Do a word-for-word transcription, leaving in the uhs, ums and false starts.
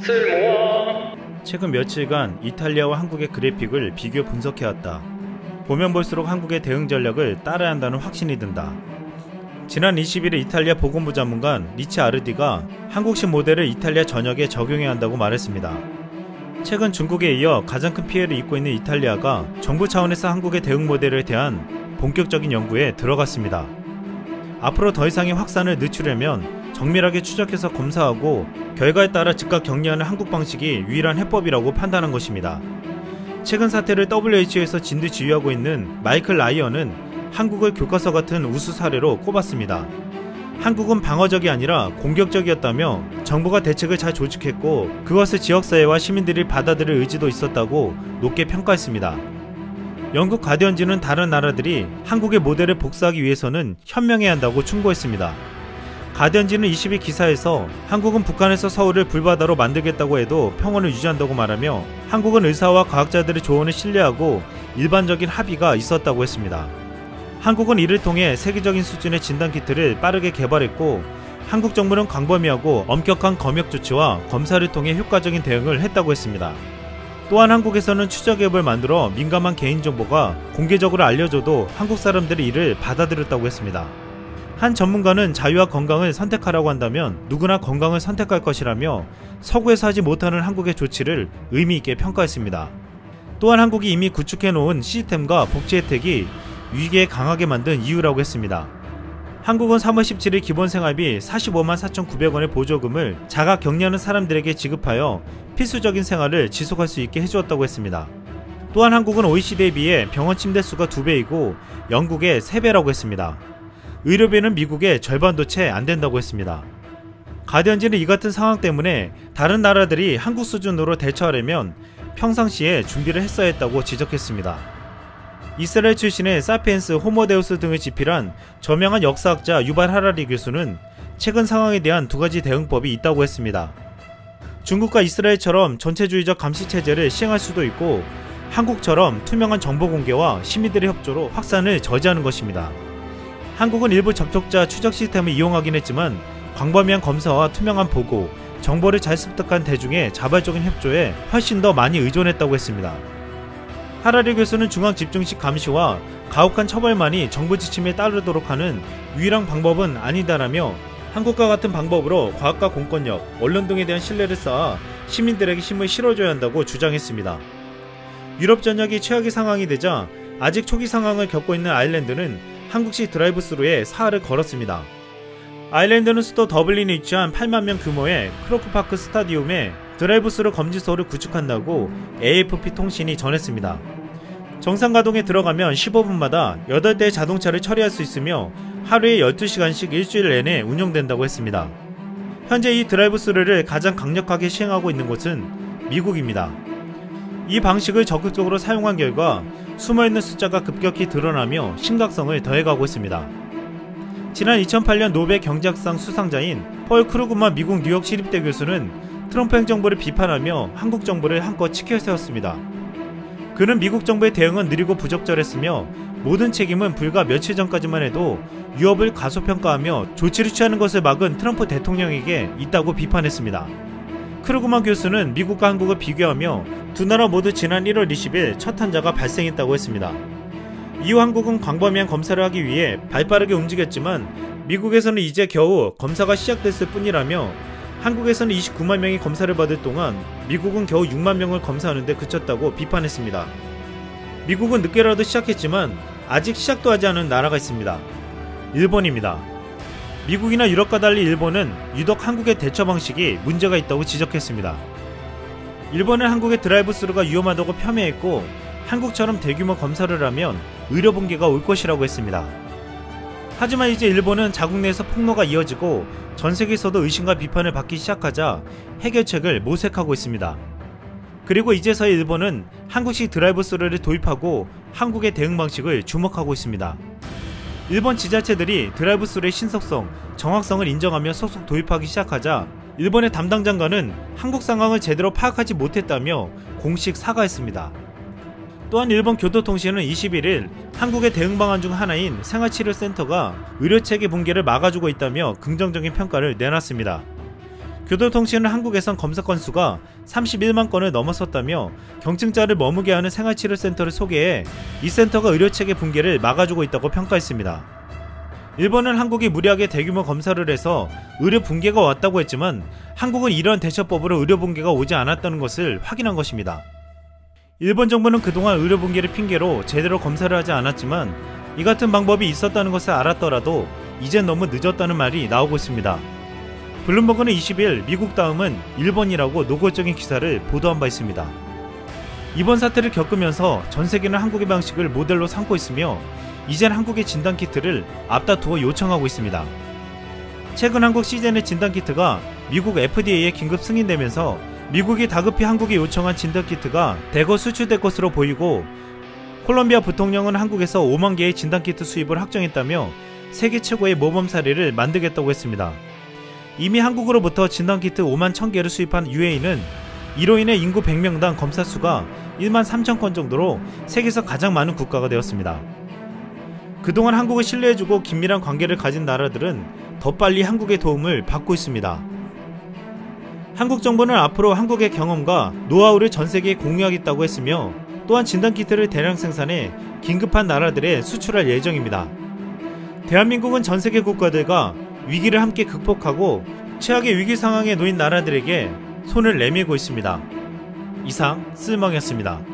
쓸모와 최근 며칠간 이탈리아와 한국의 그래픽을 비교 분석해왔다. 보면 볼수록 한국의 대응 전략을 따라야 한다는 확신이 든다. 지난 이십 일에 이탈리아 보건부 장관관 리치 아르디가 한국식 모델을 이탈리아 전역에 적용해야 한다고 말했습니다. 최근 중국에 이어 가장 큰 피해를 입고 있는 이탈리아가 정부 차원에서 한국의 대응 모델에 대한 본격적인 연구에 들어갔습니다. 앞으로 더 이상의 확산을 늦추려면 정밀하게 추적해서 검사하고 결과에 따라 즉각 격리하는 한국 방식이 유일한 해법이라고 판단한 것입니다. 최근 사태를 더블유에이치오에서 진두지휘하고 있는 마이클 라이언은 한국을 교과서 같은 우수 사례로 꼽았습니다. 한국은 방어적이 아니라 공격적이었다며 정부가 대책을 잘 조직했고 그것을 지역사회와 시민들이 받아들일 의지도 있었다고 높게 평가했습니다. 영국 가디언지는 다른 나라들이 한국의 모델을 복사하기 위해서는 현명해야 한다고 충고했습니다. 가디언지는 이십 일 기사에서 한국은 북한에서 서울을 불바다로 만들겠다고 해도 평온을 유지한다고 말하며 한국은 의사와 과학자들의 조언을 신뢰하고 일반적인 합의가 있었다고 했습니다. 한국은 이를 통해 세계적인 수준의 진단키트를 빠르게 개발했고 한국 정부는 광범위하고 엄격한 검역 조치와 검사를 통해 효과적인 대응을 했다고 했습니다. 또한 한국에서는 추적앱을 만들어 민감한 개인정보가 공개적으로 알려줘도 한국 사람들이 이를 받아들였다고 했습니다. 한 전문가는 자유와 건강을 선택하라고 한다면 누구나 건강을 선택할 것이라며 서구에서 하지 못하는 한국의 조치를 의미있게 평가했습니다. 또한 한국이 이미 구축해놓은 시스템과 복지 혜택이 위기에 강하게 만든 이유라고 했습니다. 한국은 삼월 십칠일 기본생활비 사십오만 사천구백 원의 보조금을 자가 격리하는 사람들에게 지급하여 필수적인 생활을 지속할 수 있게 해주었다고 했습니다. 또한 한국은 오이시디에 비해 병원 침대 수가 두 배이고 영국의 세 배라고 했습니다. 의료비는 미국의 절반도 채 안된다고 했습니다. 가디언지는 이 같은 상황 때문에 다른 나라들이 한국 수준으로 대처하려면 평상시에 준비를 했어야 했다고 지적했습니다. 이스라엘 출신의 사피엔스, 호모데우스 등을 집필한 저명한 역사학자 유발 하라리 교수는 최근 상황에 대한 두 가지 대응법이 있다고 했습니다. 중국과 이스라엘처럼 전체주의적 감시체제를 시행할 수도 있고 한국처럼 투명한 정보 공개와 시민들의 협조로 확산을 저지하는 것입니다. 한국은 일부 접촉자 추적 시스템을 이용하긴 했지만 광범위한 검사와 투명한 보고, 정보를 잘 습득한 대중의 자발적인 협조에 훨씬 더 많이 의존했다고 했습니다. 하라리 교수는 중앙집중식 감시와 가혹한 처벌만이 정부 지침에 따르도록 하는 유일한 방법은 아니다라며 한국과 같은 방법으로 과학과 공권력, 언론 등에 대한 신뢰를 쌓아 시민들에게 힘을 실어줘야 한다고 주장했습니다. 유럽 전역이 최악의 상황이 되자 아직 초기 상황을 겪고 있는 아일랜드는 한국식 드라이브스루에 사활을 걸었습니다. 아일랜드는 수도 더블린에 위치한 팔만 명 규모의 크로크파크 스타디움에 드라이브스루 검지소를 구축한다고 에이에프피 통신이 전했습니다. 정상 가동에 들어가면 십오 분마다 여덟 대의 자동차를 처리할 수 있으며 하루에 열두 시간씩 일주일 내내 운영된다고 했습니다. 현재 이 드라이브스루를 가장 강력하게 시행하고 있는 곳은 미국입니다. 이 방식을 적극적으로 사용한 결과 숨어있는 숫자가 급격히 드러나며 심각성을 더해가고 있습니다. 지난 이천팔 년 노벨 경제학상 수상자인 펄 크루그만 미국 뉴욕 시립대 교수는 트럼프 행정부를 비판하며 한국 정부를 한껏 치켜세웠습니다. 그는 미국 정부의 대응은 느리고 부적절했으며 모든 책임은 불과 며칠 전까지만 해도 유업을 과소평가하며 조치를 취하는 것을 막은 트럼프 대통령에게 있다고 비판했습니다. 크루그만 교수는 미국과 한국을 비교하며 두 나라 모두 지난 일월 이십일 첫 환자가 발생했다고 했습니다. 이후 한국은 광범위한 검사를 하기 위해 발빠르게 움직였지만 미국에서는 이제 겨우 검사가 시작됐을 뿐이라며 한국에서는 이십구만 명이 검사를 받을 동안 미국은 겨우 육만 명을 검사하는 데 그쳤다고 비판했습니다. 미국은 늦게라도 시작했지만 아직 시작도 하지 않은 나라가 있습니다. 일본입니다. 미국이나 유럽과 달리 일본은 유독 한국의 대처 방식이 문제가 있다고 지적했습니다. 일본은 한국의 드라이브스루가 위험하다고 폄훼했고 한국처럼 대규모 검사를 하면 의료 붕괴가 올 것이라고 했습니다. 하지만 이제 일본은 자국 내에서 폭로가 이어지고 전세계에서도 의심과 비판을 받기 시작하자 해결책을 모색하고 있습니다. 그리고 이제서야 일본은 한국식 드라이브스루를 도입하고 한국의 대응 방식을 주목하고 있습니다. 일본 지자체들이 드라이브스루의 신속성, 정확성을 인정하며 속속 도입하기 시작하자 일본의 담당 장관은 한국 상황을 제대로 파악하지 못했다며 공식 사과했습니다. 또한 일본 교토통신은 이십일 일 한국의 대응 방안 중 하나인 생활치료센터가 의료체계 붕괴를 막아주고 있다며 긍정적인 평가를 내놨습니다. 교도통신은 한국에선 검사 건수가 삼십일만 건을 넘어섰다며 경증자를 머무게 하는 생활치료센터를 소개해 이 센터가 의료체계 붕괴를 막아주고 있다고 평가했습니다. 일본은 한국이 무리하게 대규모 검사를 해서 의료 붕괴가 왔다고 했지만 한국은 이러한 대처법으로 의료 붕괴가 오지 않았다는 것을 확인한 것입니다. 일본 정부는 그동안 의료 붕괴를 핑계로 제대로 검사를 하지 않았지만 이 같은 방법이 있었다는 것을 알았더라도 이젠 너무 늦었다는 말이 나오고 있습니다. 블룸버그는 이십일 미국 다음은 일본이라고 노골적인 기사를 보도한 바 있습니다. 이번 사태를 겪으면서 전세계는 한국의 방식을 모델로 삼고 있으며 이젠 한국의 진단키트를 앞다투어 요청하고 있습니다. 최근 한국 시젠의 진단키트가 미국 에프디에이에 긴급 승인되면서 미국이 다급히 한국에 요청한 진단키트가 대거 수출될 것으로 보이고 콜롬비아 부통령은 한국에서 오만 개의 진단키트 수입을 확정했다며 세계 최고의 모범 사례를 만들겠다고 했습니다. 이미 한국으로부터 진단키트 오만 천 개를 수입한 유에이는 이로 인해 인구 백 명당 검사 수가 일만 삼천 건 정도로 세계에서 가장 많은 국가가 되었습니다. 그동안 한국을 신뢰해주고 긴밀한 관계를 가진 나라들은 더 빨리 한국의 도움을 받고 있습니다. 한국 정부는 앞으로 한국의 경험과 노하우를 전 세계에 공유하겠다고 했으며 또한 진단키트를 대량 생산해 긴급한 나라들에 수출할 예정입니다. 대한민국은 전 세계 국가들과 위기를 함께 극복하고 최악의 위기 상황에 놓인 나라들에게 손을 내밀고 있습니다. 이상 쓸멍이었습니다.